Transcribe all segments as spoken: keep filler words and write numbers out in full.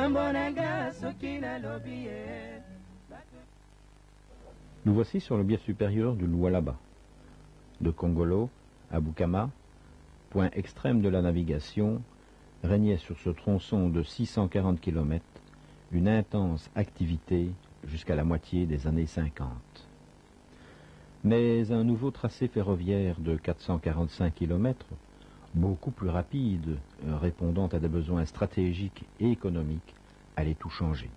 Nous voici sur le biais supérieur du Lualaba. De Kongolo à Bukama, point extrême de la navigation, régnait sur ce tronçon de six cent quarante kilomètres une intense activité jusqu'à la moitié des années cinquante. Mais un nouveau tracé ferroviaire de quatre cent quarante-cinq kilomètres, beaucoup plus rapide, répondant à des besoins stratégiques et économiques, allait tout changer.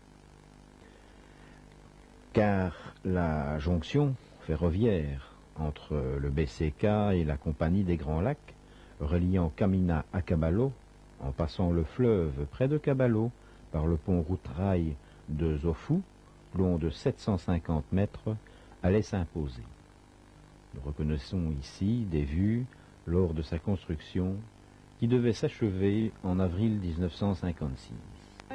Car la jonction ferroviaire entre le B C K et la Compagnie des Grands Lacs, reliant Kamina à Kabalo, en passant le fleuve près de Kabalo, par le pont route-rail de Zofu, long de sept cent cinquante mètres, allait s'imposer. Nous reconnaissons ici des vues lors de sa construction qui devait s'achever en avril mille neuf cent cinquante-six.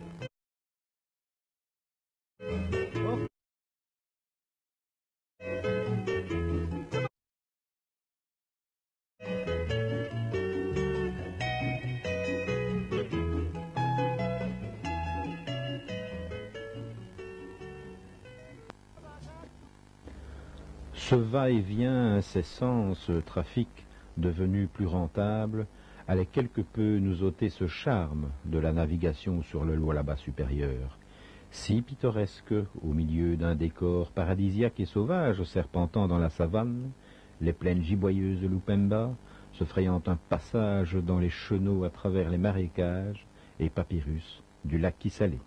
Ce va-et-vient incessant, ce trafic devenu plus rentable, allait quelque peu nous ôter ce charme de la navigation sur le Lualaba supérieur, si pittoresque au milieu d'un décor paradisiaque et sauvage serpentant dans la savane, les plaines giboyeuses de Lupemba, se frayant un passage dans les chenaux à travers les marécages et papyrus du lac Kisale.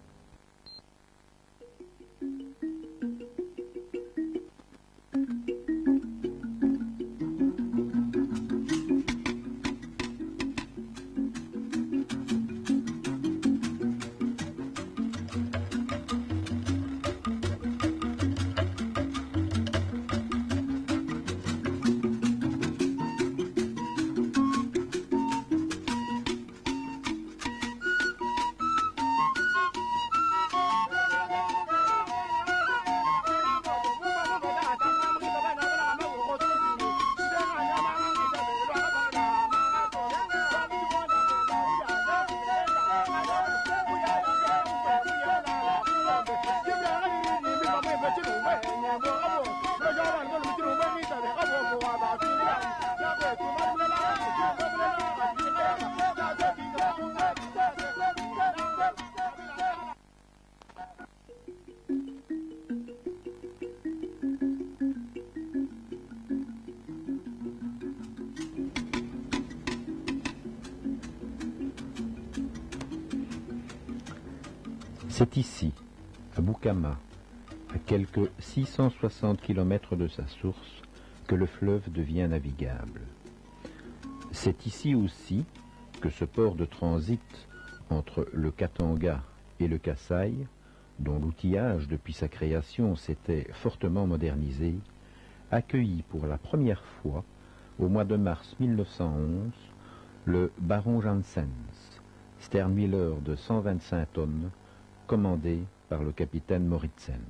C'est ici, à Bukama, à quelques six cent soixante kilomètres de sa source, que le fleuve devient navigable. C'est ici aussi que ce port de transit entre le Katanga et le Kasaï, dont l'outillage depuis sa création s'était fortement modernisé, accueillit pour la première fois, au mois de mars mille neuf cent onze, le baron Janssens, sternwheeler de cent vingt-cinq tonnes, commandé par le capitaine Moritzen.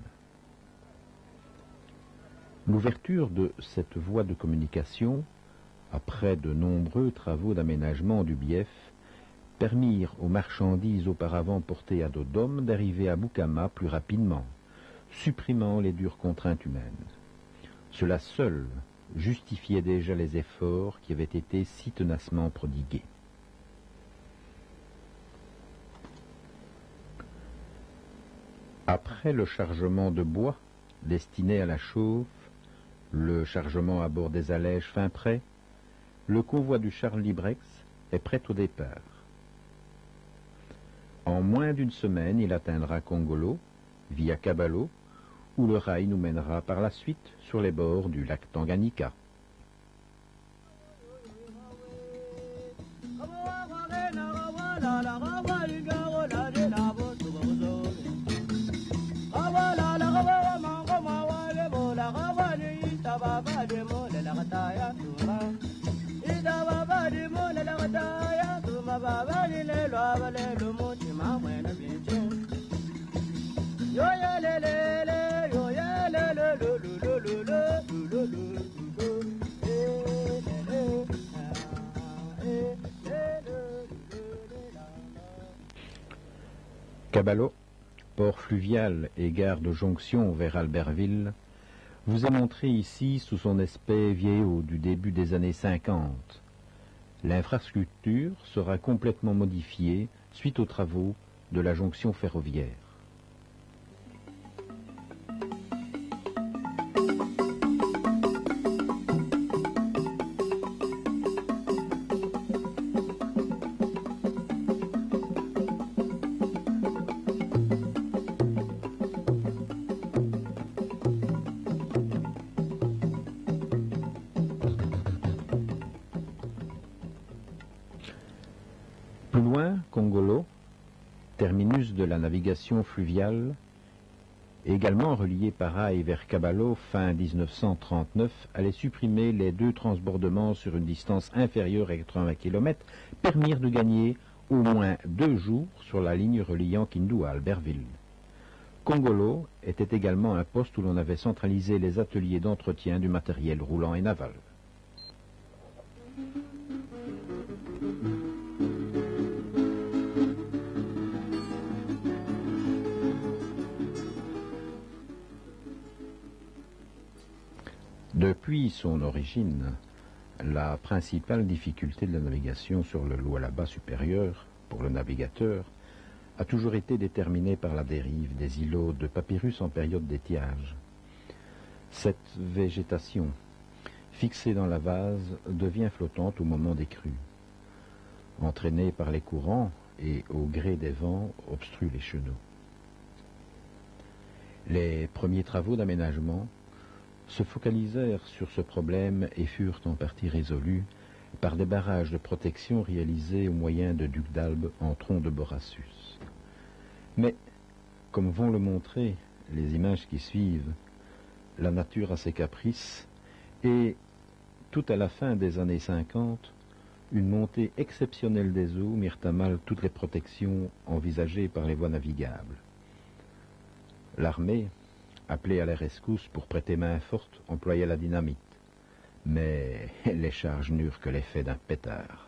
L'ouverture de cette voie de communication, après de nombreux travaux d'aménagement du bief, permirent aux marchandises auparavant portées à dos d'hommes d'arriver à Bukama plus rapidement, supprimant les dures contraintes humaines. Cela seul justifiait déjà les efforts qui avaient été si tenacement prodigués. Après le chargement de bois destiné à la chauffe, le chargement à bord des allèges fin prêt, le convoi du Charles Librex est prêt au départ. En moins d'une semaine, il atteindra Kongolo, via Kabalo, où le rail nous mènera par la suite sur les bords du lac Tanganyika. Yo ya le le le, yo ya le le le le le le le le le. Caballo, port fluvial et gare de jonction vers Albertville, vous est montré ici sous son aspect vieillot du début des années cinquante. L'infrastructure sera complètement modifiée suite aux travaux de la jonction ferroviaire. Plus loin, Congolo, terminus de la navigation fluviale, également relié par rail vers Caballo fin mille neuf cent trente-neuf, allait supprimer les deux transbordements sur une distance inférieure à quatre-vingts kilomètres, permirent de gagner au moins deux jours sur la ligne reliant Kindu à Albertville. Congolo était également un poste où l'on avait centralisé les ateliers d'entretien du matériel roulant et naval. Depuis son origine, la principale difficulté de la navigation sur le Lualaba supérieur, pour le navigateur, a toujours été déterminée par la dérive des îlots de papyrus en période d'étiage. Cette végétation, fixée dans la vase, devient flottante au moment des crues. Entraînée par les courants et au gré des vents, obstrue les chenaux. Les premiers travaux d'aménagement se focalisèrent sur ce problème et furent en partie résolus par des barrages de protection réalisés au moyen de ducs d'Albe en tronc de Borassus. Mais, comme vont le montrer les images qui suivent, la nature a ses caprices et, tout à la fin des années cinquante, une montée exceptionnelle des eaux mirent à mal toutes les protections envisagées par les voies navigables. L'armée, appelée à la rescousse pour prêter main forte, employait la dynamite. Mais les charges n'eurent que l'effet d'un pétard.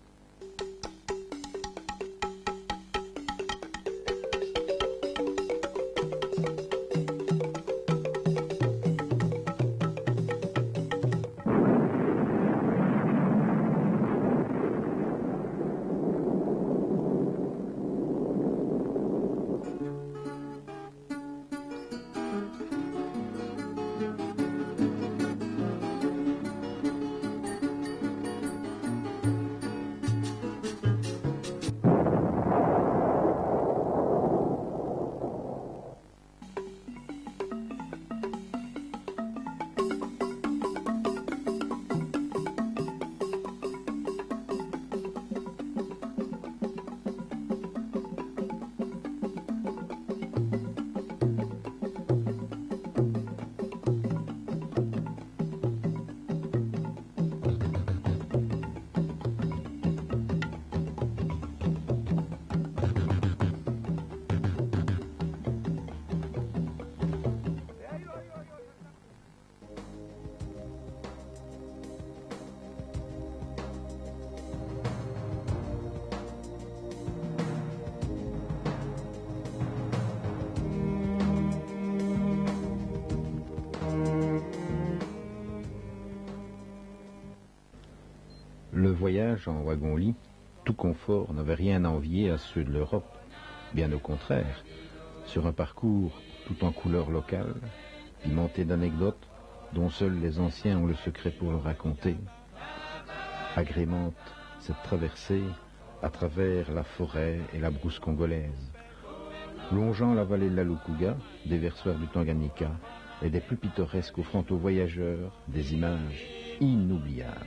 Le voyage en wagon-lit, tout confort, n'avait rien à envier à ceux de l'Europe. Bien au contraire, sur un parcours tout en couleur locale, pimenté d'anecdotes dont seuls les anciens ont le secret pour le raconter, agrémente cette traversée à travers la forêt et la brousse congolaise, longeant la vallée de la Lukuga, des versoirs du Tanganyika et des plus pittoresques offrant aux voyageurs des images inoubliables.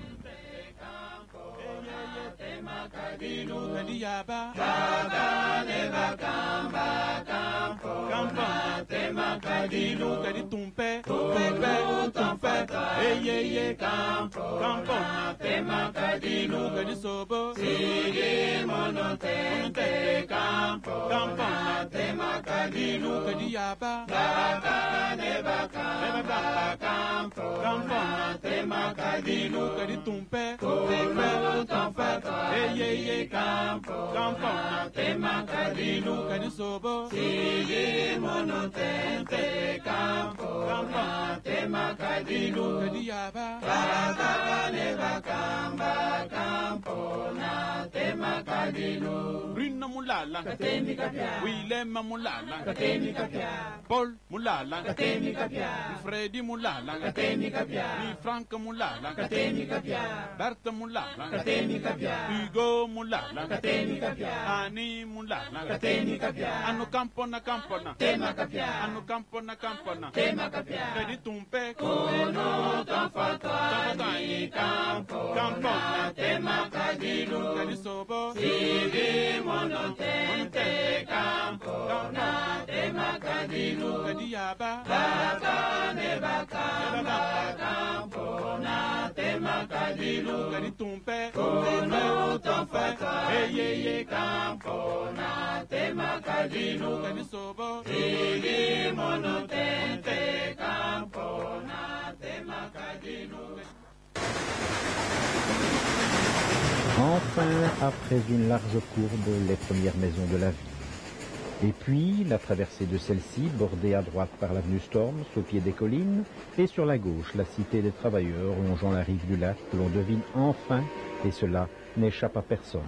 Campo, campo, na tema Kadilu Kanisobo Sili Monotente Campo Tema Kadilu Kadiaba Baka Neba Kamba Campo Tema Kadilu Brina Mulala Katemi Kapia Willem Mulala Katemi Kapia Paul Mulala Katemi Kapia Freddy Mulala Katemi Kapia Frank Mulala Katemi Kapia Berta Mulala Katemi Kapia Hugo Mulala Katemi Kapia Ani Mulala Katemi Kapia Anu Campona Campona Tema Kapia Anu Campona Campona Tema Kapia Kadi Tumpe Kono Tafatwa Tafatwa Campo Campona Tema Kadilu Kadi Sobo Sidi Monotente Campo Na Tema Kadilu Kadi Yaba Baka Nebaka Nebaka Campo Na Tema Kadilu Kadi Tumpe Kono Tafatwa Eyeye Campo Na Tema Kadilu Kadi Sobo Sidi Monotente Campo Na Tema Kadilu. Enfin, après une large courbe, les premières maisons de la ville. Et puis, la traversée de celle-ci, bordée à droite par l'avenue Storms, au pied des collines, et sur la gauche, la cité des travailleurs longeant la rive du lac, que l'on devine enfin, et cela n'échappe à personne.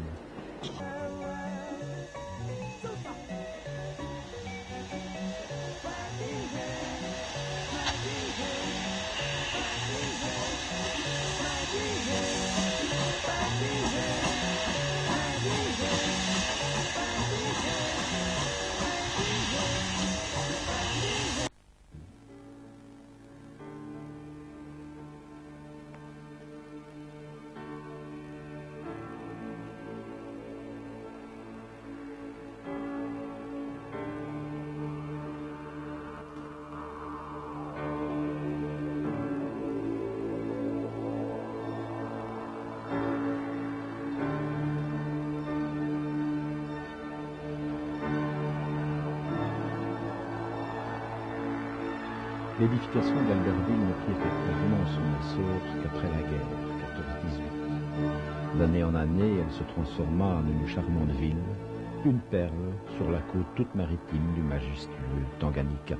L'édification d'Albertville ne prit effectivement son essor qu'après la guerre, quatorze dix-huit. D'année en année, elle se transforma en une charmante ville, une perle sur la côte toute maritime du majestueux Tanganyika.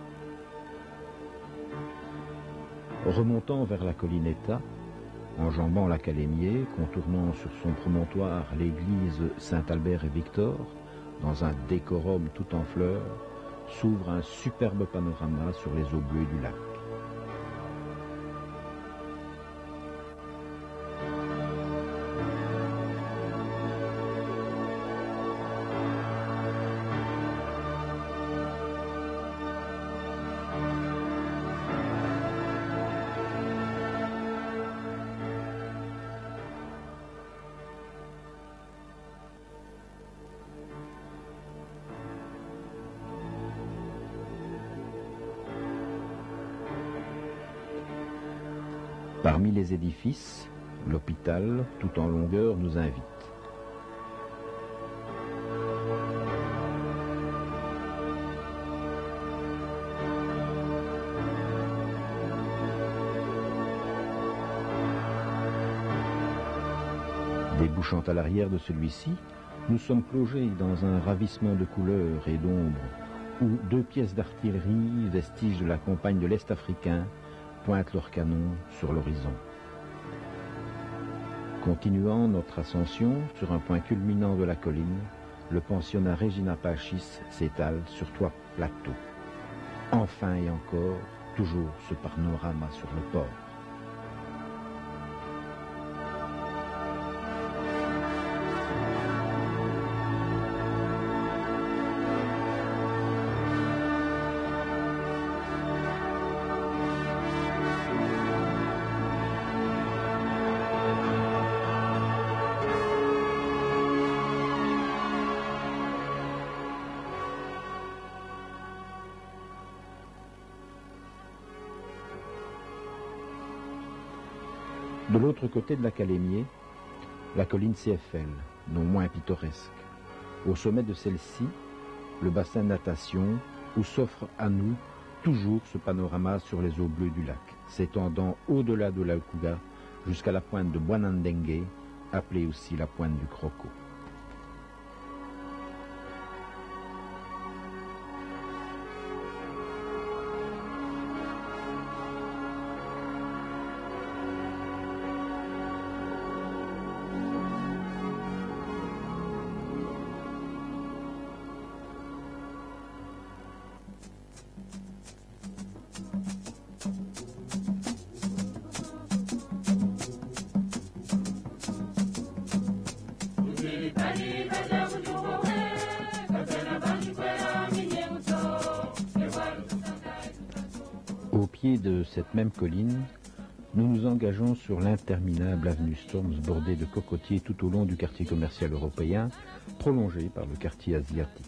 Remontant vers la colline État, enjambant la Calémier, contournant sur son promontoire l'église Saint-Albert et Victor, dans un décorum tout en fleurs, s'ouvre un superbe panorama sur les eaux bleues du lac. Parmi les édifices, l'hôpital, tout en longueur, nous invite. Débouchant à l'arrière de celui-ci, nous sommes plongés dans un ravissement de couleurs et d'ombres, où deux pièces d'artillerie, vestiges de la campagne de l'Est africain, pointent leurs canons sur l'horizon. Continuant notre ascension sur un point culminant de la colline, le pensionnat Regina Pacis s'étale sur trois plateaux. Enfin et encore, toujours ce panorama sur le port. De l'autre côté de la Calémier, la colline C F L, non moins pittoresque. Au sommet de celle-ci, le bassin de natation, où s'offre à nous toujours ce panorama sur les eaux bleues du lac, s'étendant au-delà de l'Akuga jusqu'à la pointe de Boinandengue, appelée aussi la pointe du Croco. pied de cette même colline, nous nous engageons sur l'interminable avenue Storms bordée de cocotiers tout au long du quartier commercial européen, prolongé par le quartier asiatique.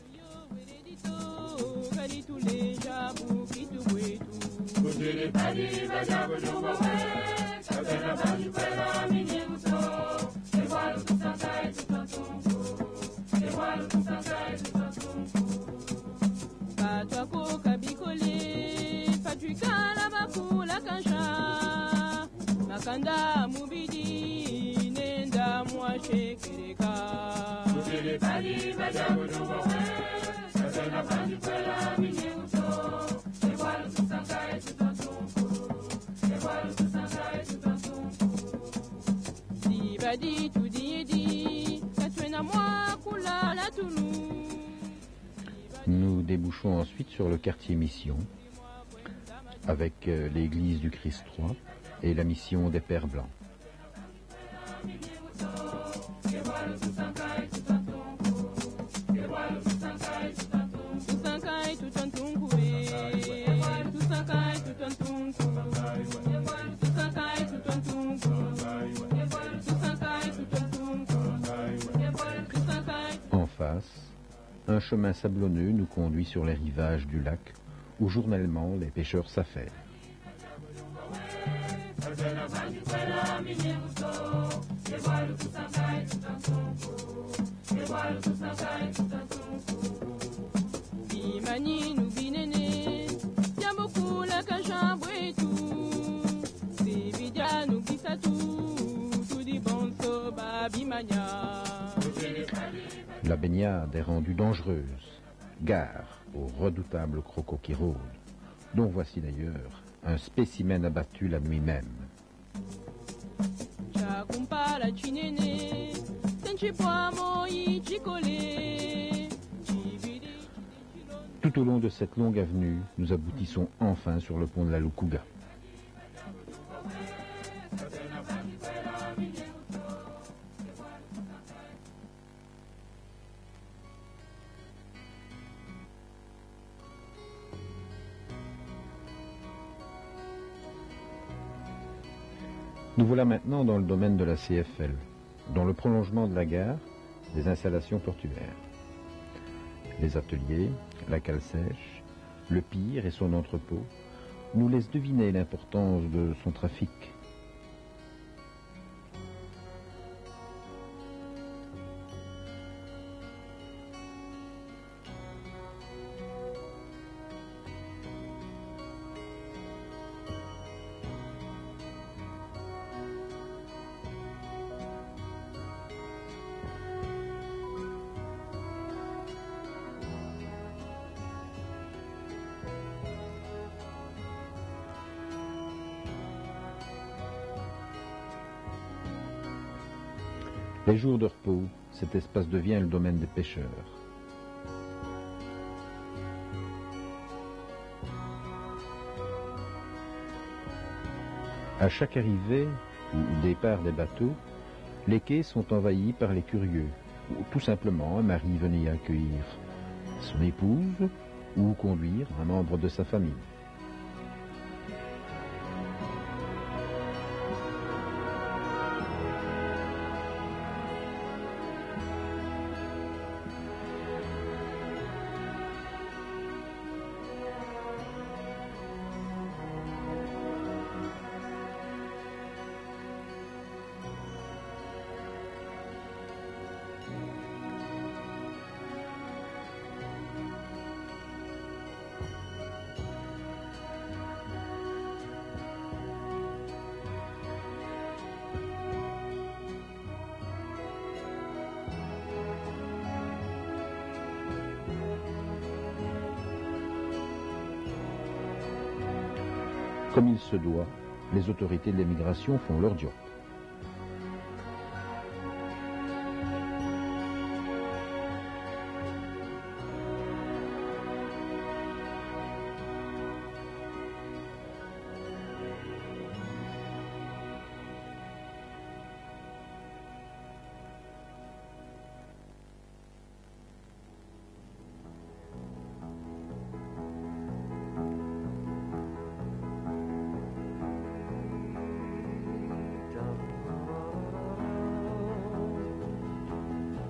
Makanda mubidi nenda mwashekereka Kutele pali bajabu dumowe Sasena panji kwela minyemuto Ewalu tusangaye tutantunku Ewalu tusangaye tutantunku Dibadi tudidi Katwena mwa kula la tunu. Nous débouchons ensuite sur le quartier Mission avec euh, l'église du Christ trois et la mission des Pères Blancs. En face, un chemin sablonneux nous conduit sur les rivages du lac où journellement les pêcheurs s'affairent. La baignade est rendue dangereuse. Gare au redoutable croco qui rôde, dont voici d'ailleurs un spécimen abattu la nuit même. Tout au long de cette longue avenue, nous aboutissons enfin sur le pont de la Lukuga. Nous voilà maintenant dans le domaine de la C F L, dans le prolongement de la gare, des installations portuaires. Les ateliers, la cale sèche, le pire et son entrepôt nous laissent deviner l'importance de son trafic. Les jours de repos, cet espace devient le domaine des pêcheurs. À chaque arrivée ou départ des bateaux, les quais sont envahis par les curieux, ou tout simplement un mari venait accueillir son épouse ou conduire un membre de sa famille. Comme il se doit, les autorités de l'immigration font leur job.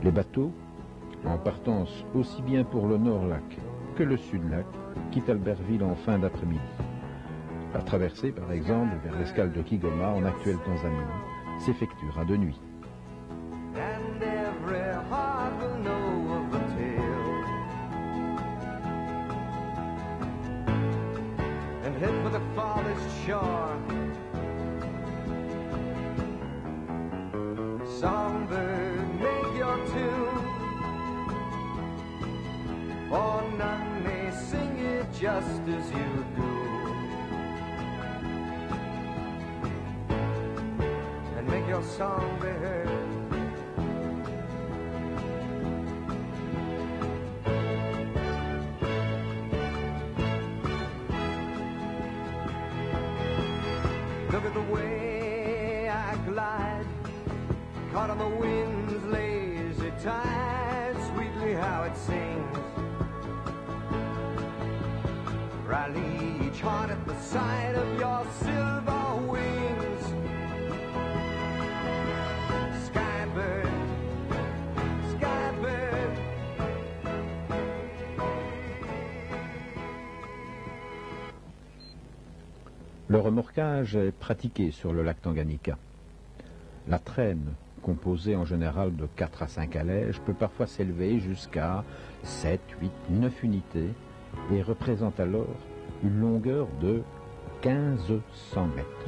Les bateaux, en partance aussi bien pour le Nord-Lac que le Sud-Lac, quittent Albertville en fin d'après-midi. La traversée, par exemple, vers l'escale de Kigoma, en actuelle Tanzanie, s'effectuera de nuit. And every heart will know of the tale, and head for the farthest shore. Songbird, make your tune, or none may sing it just as you do. And make your song be heard. Look at the way I glide, caught on the wind's lazy tide, sweetly how it sings. Rally each heart at the sight of your silver wings. Skybird, skybird. Le remorquage est pratiqué sur le lac Tanganyika. La traîne, composée en général de quatre à cinq allèges, peut parfois s'élever jusqu'à sept, huit, neuf unités et représente alors une longueur de quinze cents mètres.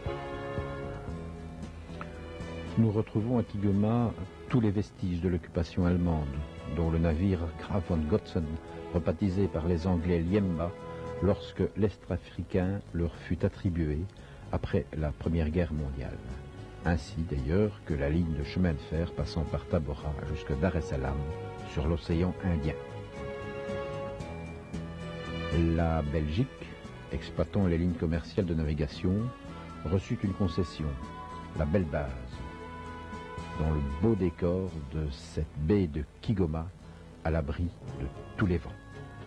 Nous retrouvons à Kigoma tous les vestiges de l'occupation allemande, dont le navire Graf von Gotzen, rebaptisé par les Anglais Liemba, lorsque l'Est africain leur fut attribué après la Première Guerre mondiale. Ainsi d'ailleurs que la ligne de chemin de fer passant par Tabora jusqu'à Dar es Salaam sur l'océan Indien. La Belgique, exploitant les lignes commerciales de navigation, reçut une concession, la Belle Base, dans le beau décor de cette baie de Kigoma, à l'abri de tous les vents.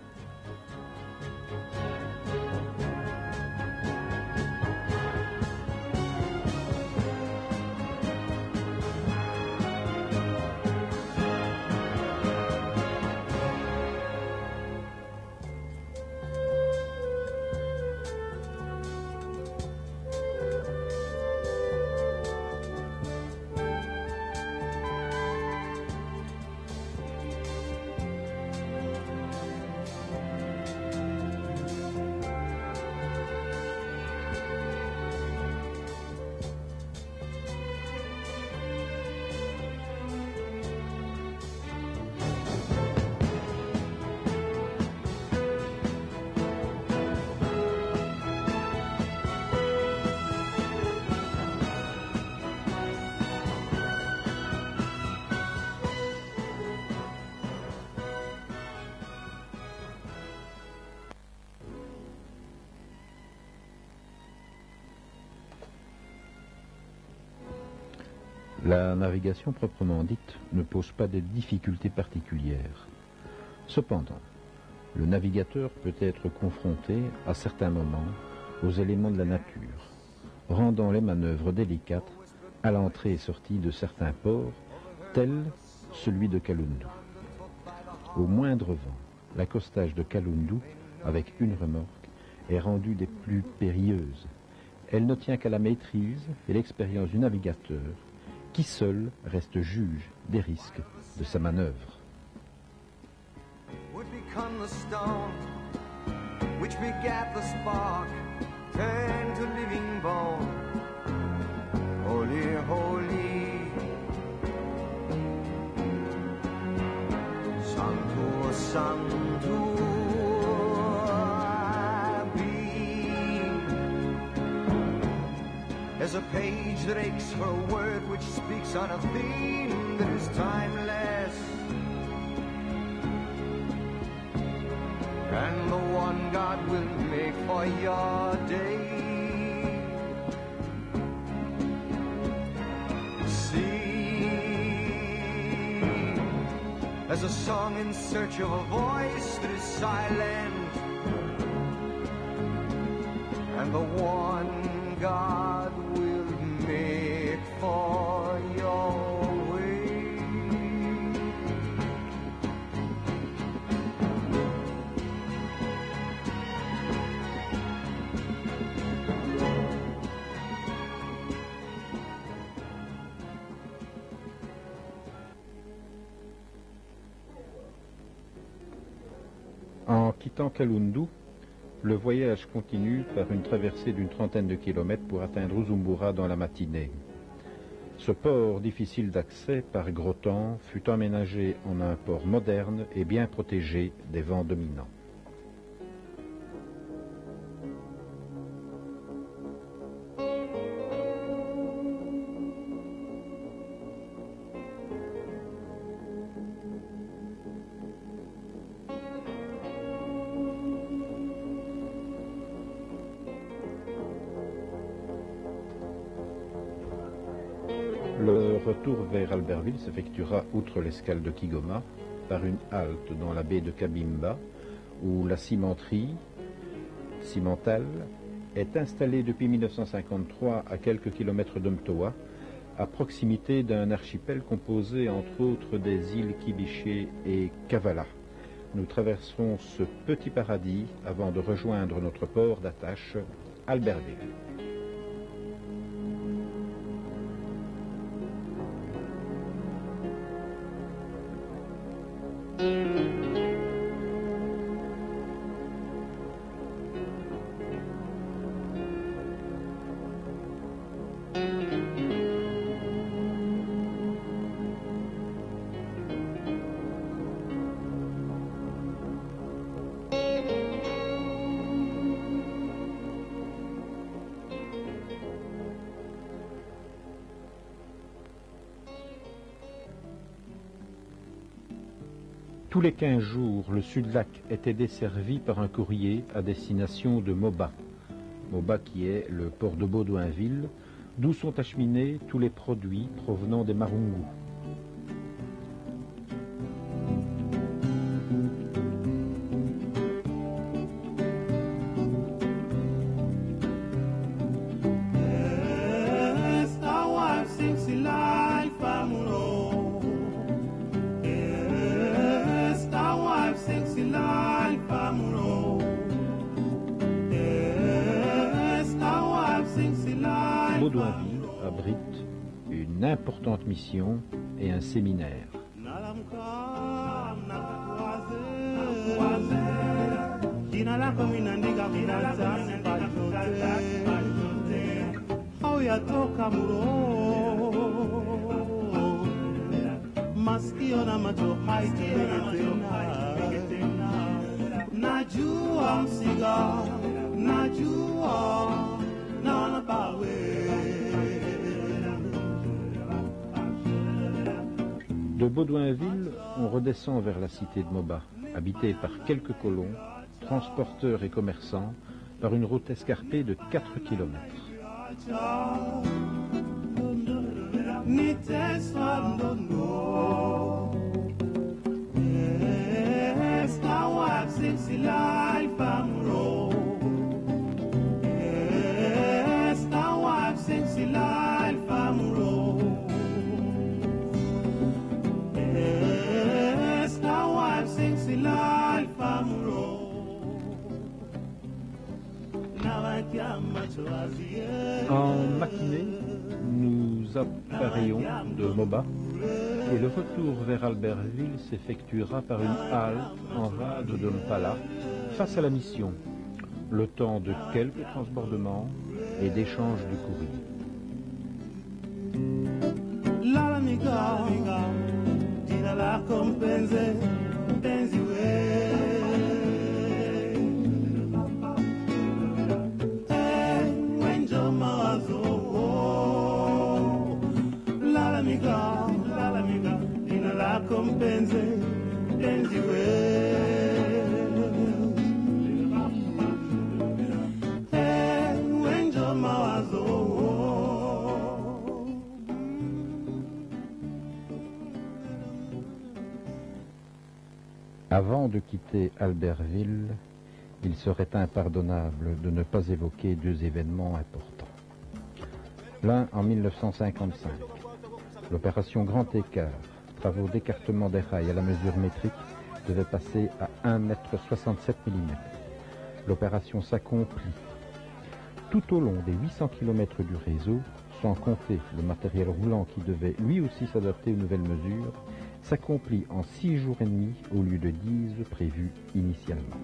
La navigation proprement dite ne pose pas de difficultés particulières. Cependant, le navigateur peut être confronté à certains moments aux éléments de la nature, rendant les manœuvres délicates à l'entrée et sortie de certains ports, tels celui de Kalundu. Au moindre vent, l'accostage de Kalundu avec une remorque est rendu des plus périlleuses. Elle ne tient qu'à la maîtrise et l'expérience du navigateur, qui seul reste juge des risques de sa manœuvre. Would become the stone which begat the spark, turn to living bone. Holy, holy, Sanctus, Sanctus, there's a page that aches for a word which speaks on a theme that is timeless, and the one God will make for your day. See, there's a song in search of a voice that is silent, and the one God will make for your way. En quittant Kalundu, le voyage continue par une traversée d'une trentaine de kilomètres pour atteindre Uzumbura dans la matinée. Ce port difficile d'accès par gros temps fut emménagé en un port moderne et bien protégé des vents dominants. Le retour vers Albertville s'effectuera outre l'escale de Kigoma par une halte dans la baie de Kabimba où la cimenterie cimentale est installée depuis mille neuf cent cinquante-trois à quelques kilomètres d'Umtoa, à proximité d'un archipel composé entre autres des îles Kibiché et Kavala. Nous traversons ce petit paradis avant de rejoindre notre port d'attache, Albertville. Tous les quinze jours, le Sud-Lac était desservi par un courrier à destination de Moba. Moba qui est le port de Baudouinville, d'où sont acheminés tous les produits provenant des Marungu. Baudouinville abrite une importante mission et un séminaire. De Baudouinville, on redescend vers la cité de Moba, habitée par quelques colons, transporteurs et commerçants, par une route escarpée de quatre kilomètres. En matinée, nous appareillons de Moba et le retour vers Albertville s'effectuera par une halte en rade de Mpala face à la mission, le temps de quelques transbordements et d'échanges du courrier. Avant de quitter Albertville, il serait impardonnable de ne pas évoquer deux événements importants. L'un en mille neuf cent cinquante-cinq, l'opération Grand Écart, travaux d'écartement des rails à la mesure métrique, devait passer à un mètre soixante-sept millimètres. L'opération s'accomplit. Tout au long des huit cents kilomètres du réseau, sans compter le matériel roulant qui devait lui aussi s'adapter aux nouvelles mesures, s'accomplit en six jours et demi au lieu de dix prévus initialement.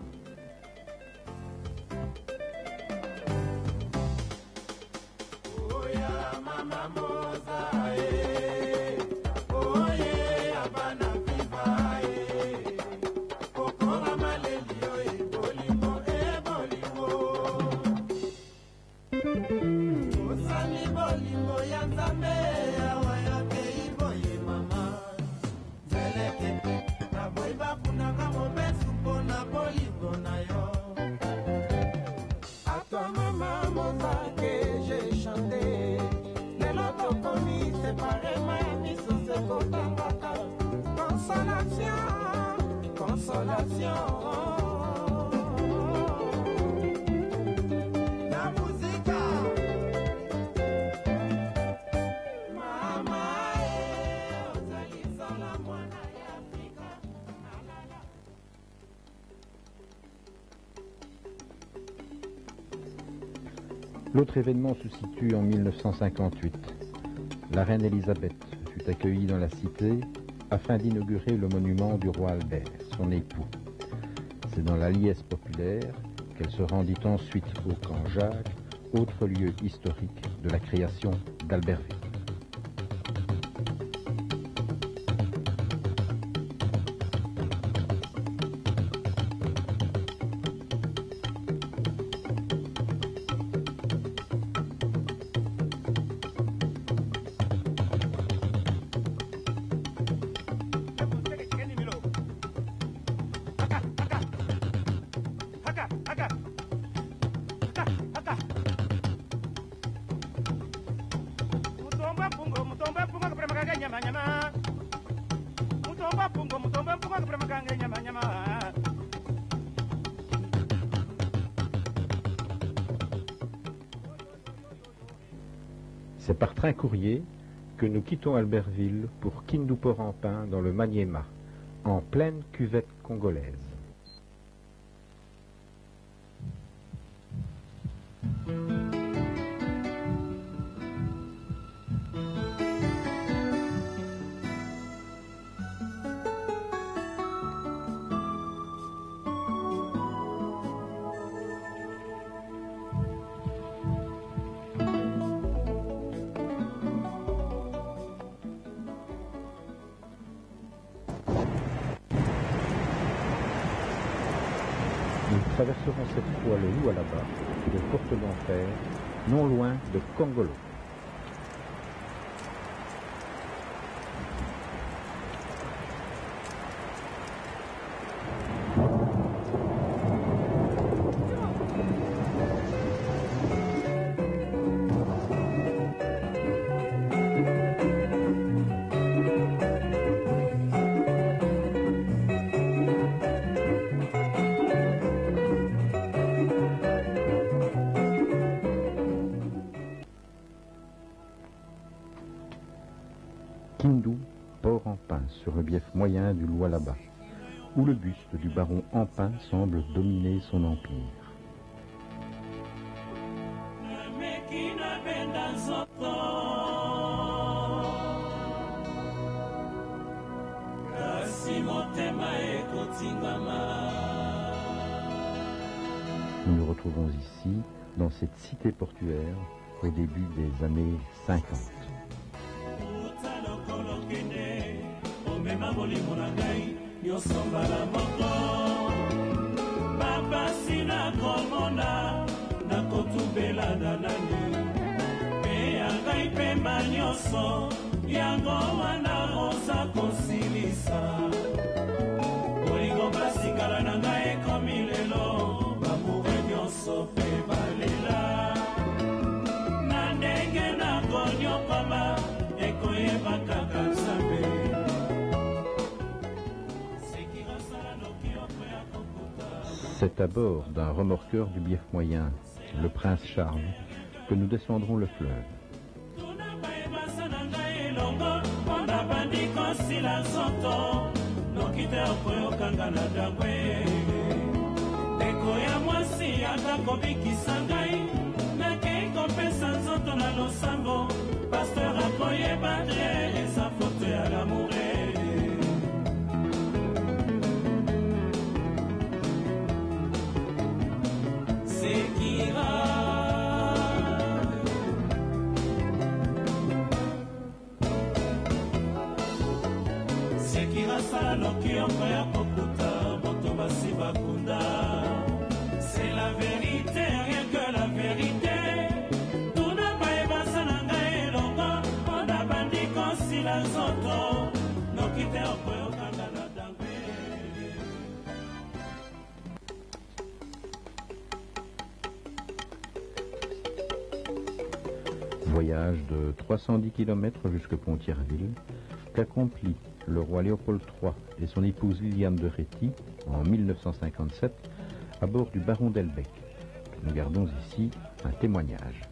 L'autre événement se situe en mille neuf cent cinquante-huit. La reine Élisabeth fut accueillie dans la cité afin d'inaugurer le monument du roi Albert, son époux. C'est dans la liesse populaire qu'elle se rendit ensuite au camp Jacques, autre lieu historique de la création d'Albertville. C'est par train courrier que nous quittons Albertville pour Kindu-Port-en-Pin dans le Maniema, en pleine cuvette congolaise. Nous traverserons cette fois le Lualaba, le porte d'enfer, non loin de Kongolo. Kindu, Port-en-Pin, ce relief moyen du Lualaba, où le buste du baron Empin semble dominer son empire. Nous nous retrouvons ici, dans cette cité portuaire, au début des années cinquante. C'est à bord d'un remorqueur du bief moyen, le Prince Charles, que nous descendrons le fleuve. Voyage de trois cent dix kilomètres jusque Ponthierville qu'accomplit le roi Léopold trois et son épouse Liliane de Réty en mille neuf cent cinquante-sept à bord du baron d'Elbeck. Nous gardons ici un témoignage.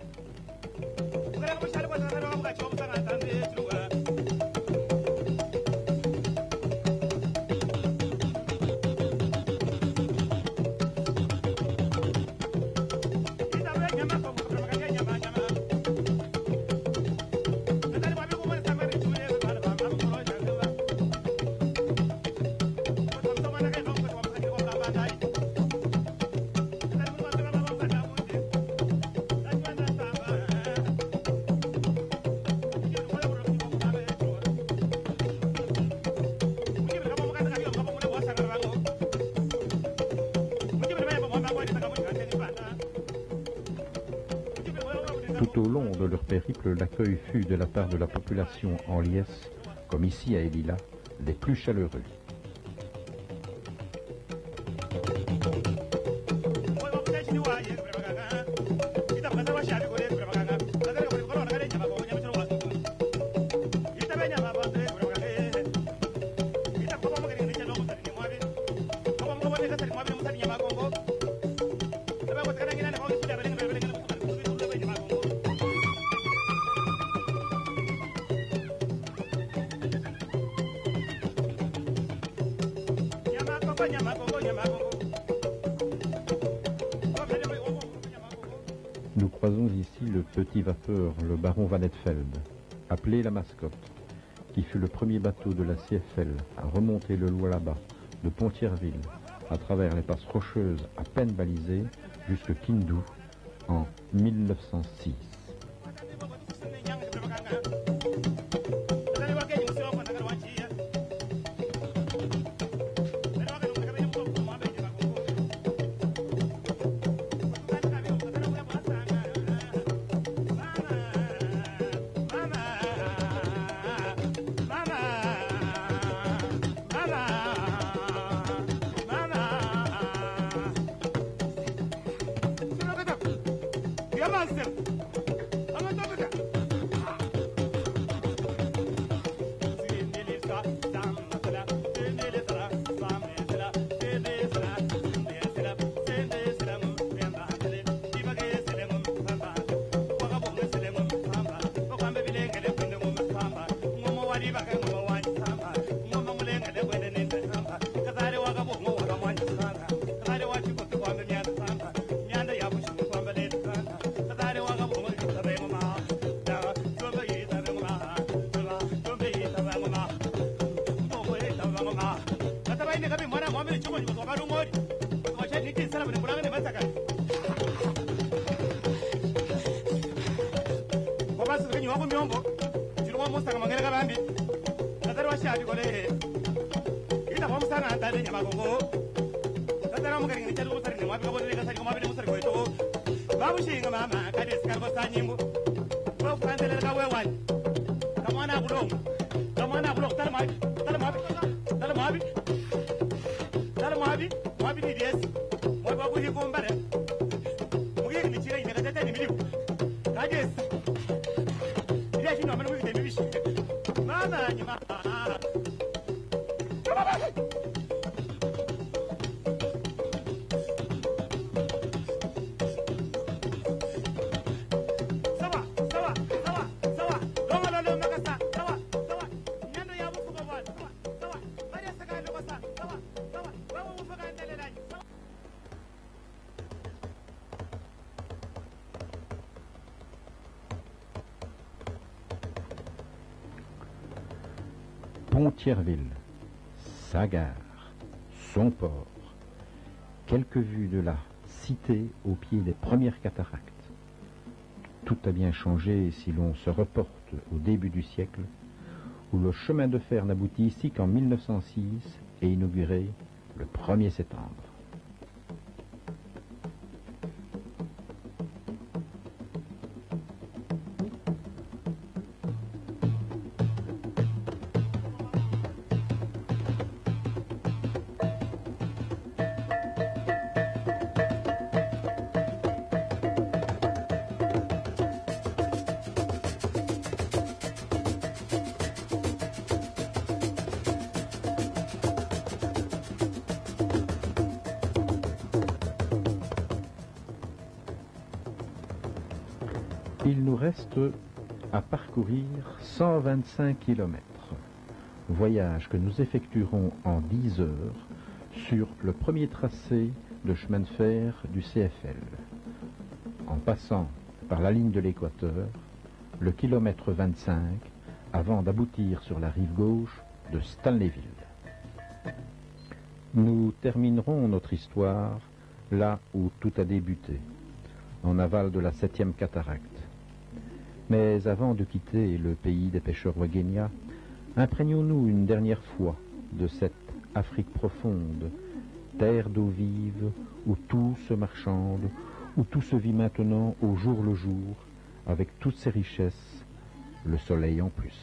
Tout au long de leur périple, l'accueil fut de la part de la population en liesse, comme ici à Elila, des plus chaleureux. Nous croisons ici le petit vapeur, le baron Van Etfeld, appelé la mascotte, qui fut le premier bateau de la C F L à remonter le Lualaba de Ponthierville à travers les passes rocheuses à peine balisées jusque Kindu en mille neuf cent six. Ponthierville, sa gare, son port, quelques vues de la cité au pied des premières cataractes. Tout a bien changé si l'on se reporte au début du siècle, où le chemin de fer n'aboutit ici qu'en mille neuf cent six et inauguré le premier septembre. Il nous reste à parcourir cent vingt-cinq kilomètres. Voyage que nous effectuerons en dix heures sur le premier tracé de chemin de fer du C F L, en passant par la ligne de l'équateur, le kilomètre vingt-cinq, avant d'aboutir sur la rive gauche de Stanleyville. Nous terminerons notre histoire là où tout a débuté, en aval de la septième cataracte. Mais avant de quitter le pays des pêcheurs Wagenia, imprégnons-nous une dernière fois de cette Afrique profonde, terre d'eau vive, où tout se marchande, où tout se vit maintenant au jour le jour, avec toutes ses richesses, le soleil en plus.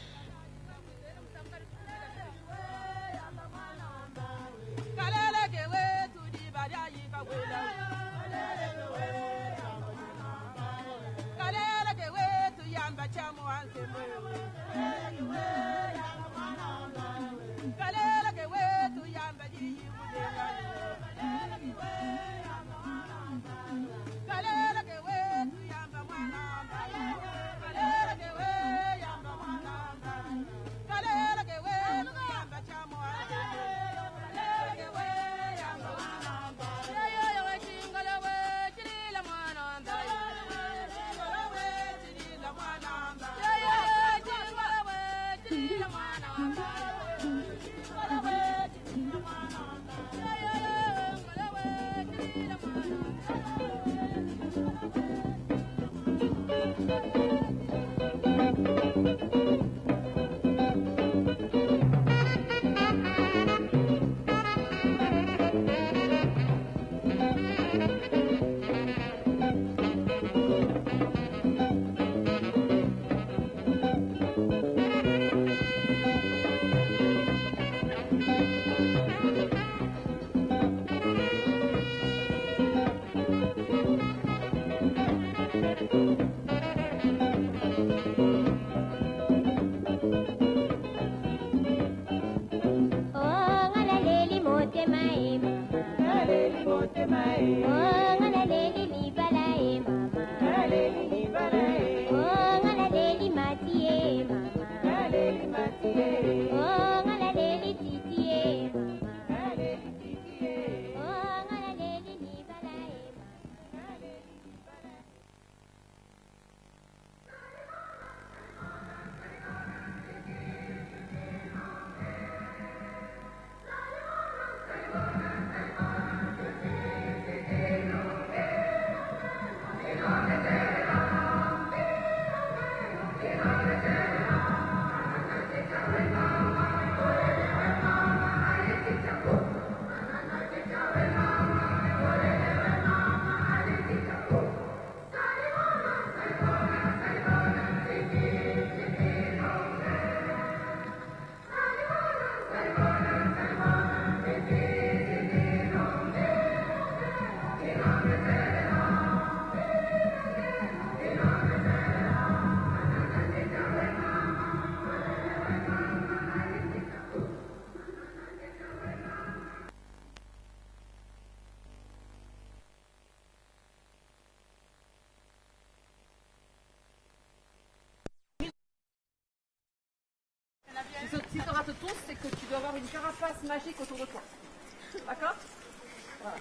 Si tu rates tous, c'est que tu dois avoir une carapace magique autour de toi. D'accord? Voilà.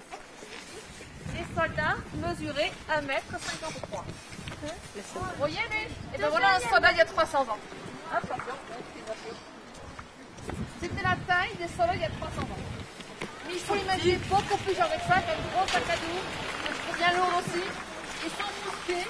Les soldats mesuraient un mètre cinquante-trois. Vous voyez, mais et ben voilà un soldat il y a trois cents ans. Attention. C'était la taille des soldats il y a trois cents ans. Mais il faut imaginer beaucoup plus avec ça, avec un gros sac à dos, un truc bien lourd aussi. Ils sont mousqués.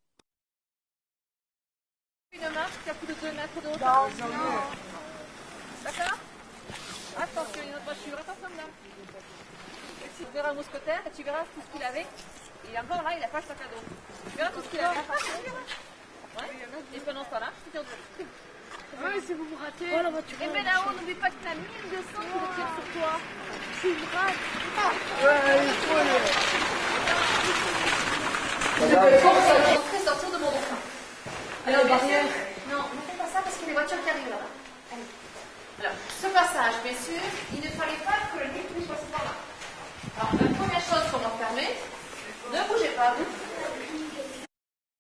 Une marche qui a plus de deux mètres de hauteur. D'accord? Attention, il y a une autre voiture. Attention, madame. Tu verras un mousquetaire et tu verras tout ce qu'il avait. Et encore là, il n'a pas le sac à dos. Tu verras tout ce qu'il avait. Ouais. Et pendant ce temps-là, je te tire de Ah oui, si vous vous ratez. oh, la voiture. Et mais là-haut, n'oublie pas que tu as mille deux cents qui le tirent sur toi. Si vous ratez. Ouais, il faut le. Je peux forcer sortir de mon dauphin. Alors, bien sûr. Non, ne fais pas ça parce qu'il y a des voitures qui arrivent là. Allez. Alors, ce passage, bien sûr, il ne fallait pas que le nid puisse passer par là. Alors, la première chose qu'on va fermer, ne bougez pas, vous.